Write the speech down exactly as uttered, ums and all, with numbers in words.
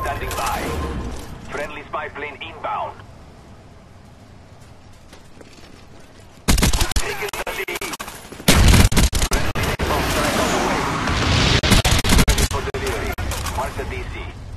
standing by. Friendly spy plane inbound. We've taken the lead. Friendly bomb strike on the way. Ready for delivery. Mark the D C.